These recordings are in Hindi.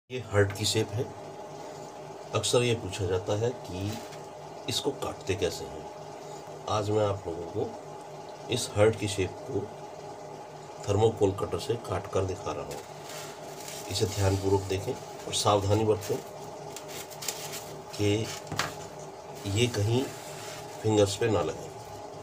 ये हार्ट की शेप है। अक्सर ये पूछा जाता है कि इसको काटते कैसे हैं। आज मैं आप लोगों को इस हार्ट की शेप को थर्मोकोल कटर से काट कर दिखा रहा हूँ। इसे ध्यानपूर्वक देखें और सावधानी बरतें कि ये कहीं फिंगर्स पे ना लगे।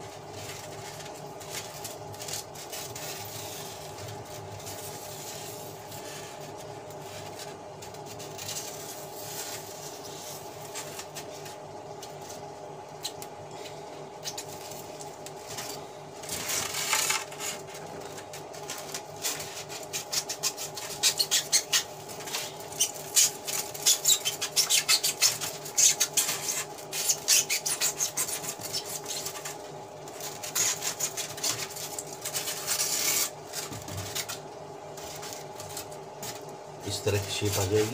इस तरह की शेप आ जाएगी।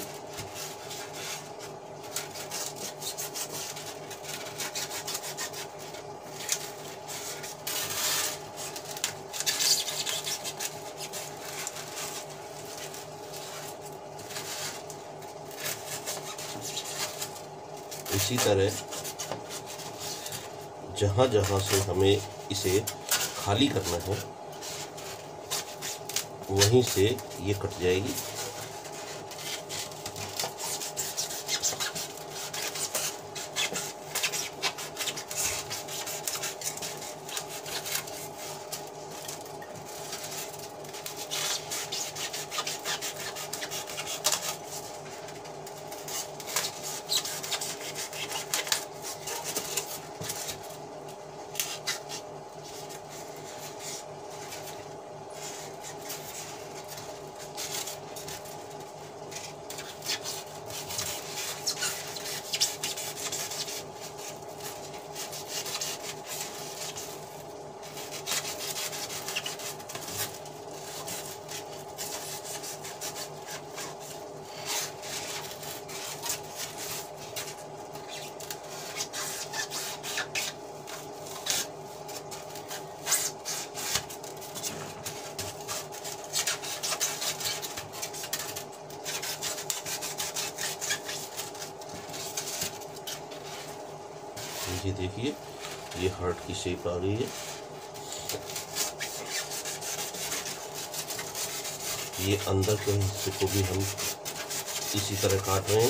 इसी तरह जहां जहां से हमें इसे खाली करना है वहीं से ये कट जाएगी। ये देखिए, ये हार्ट की शेप आ गई है। ये अंदर के हिस्से को भी हम इसी तरह काट रहे हैं।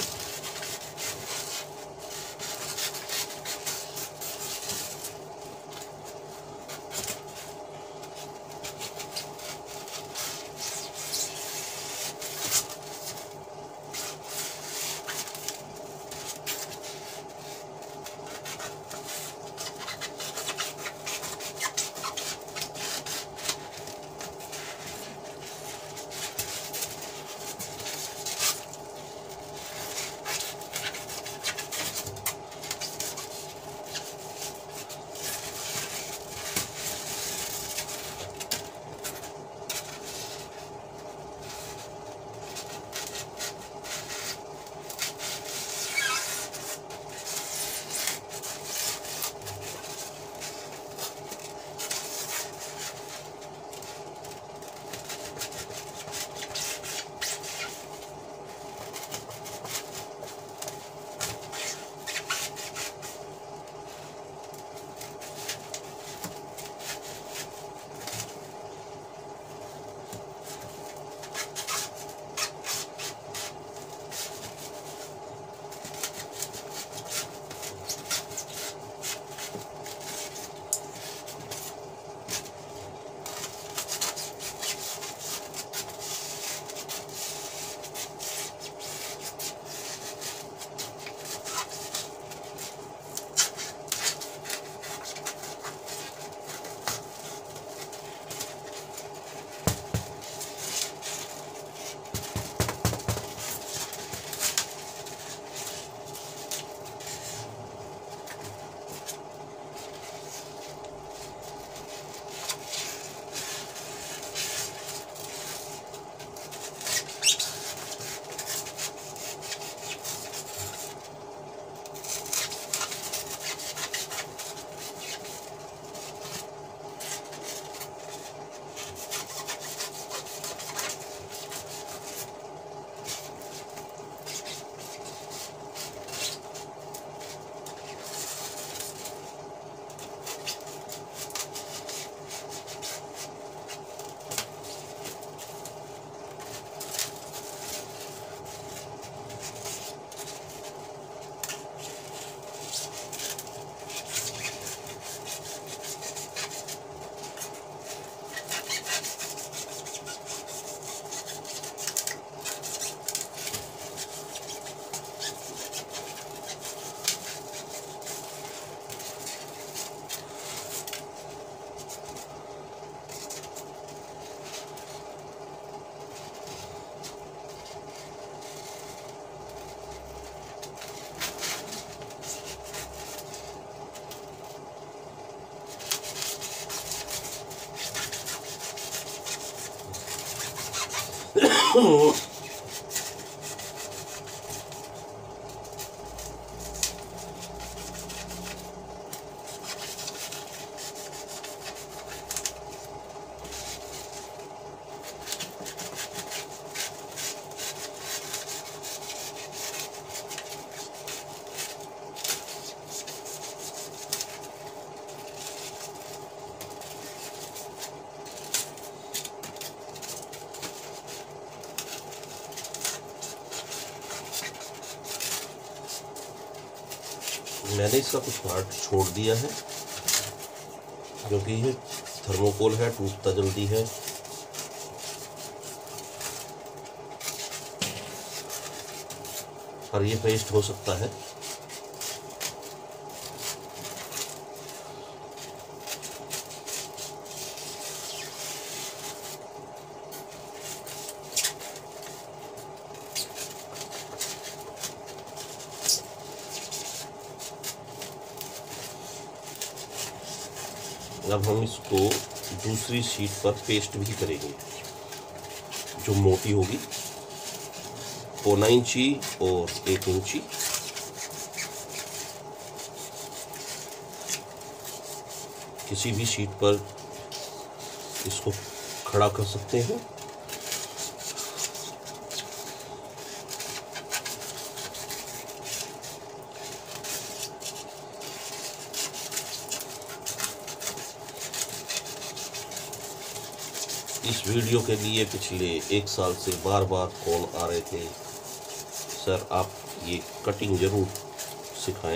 मैंने इसका कुछ पार्ट छोड़ दिया है क्योंकि ये थर्मोकोल है, टूटता जल्दी है। और ये पेस्ट हो सकता है। अब हम इसको दूसरी शीट पर पेस्ट भी करेंगे जो मोटी होगी, 1 इंची और 1 इंची। किसी भी शीट पर इसको खड़ा कर सकते हैं। इस वीडियो के लिए पिछले 1 साल से बार बार कॉल आ रहे थे, सर आप ये कटिंग ज़रूर सिखाएं।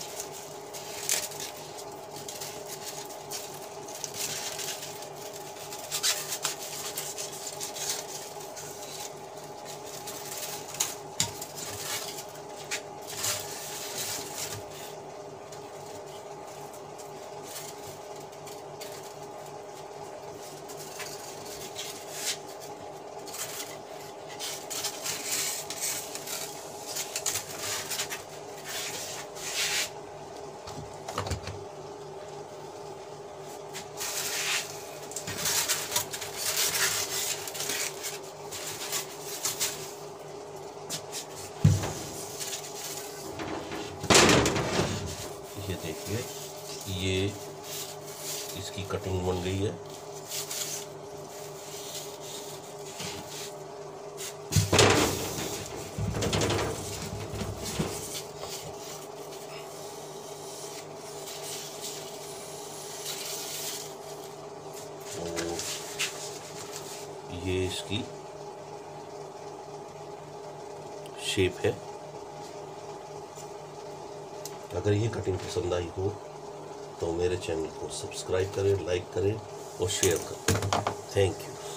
ये देखिए, ये इसकी कटिंग बन गई है। और ये इसकी शेप है। अगर ये कटिंग पसंद आई हो तो मेरे चैनल को सब्सक्राइब करें, लाइक करें और शेयर करें। Thank you.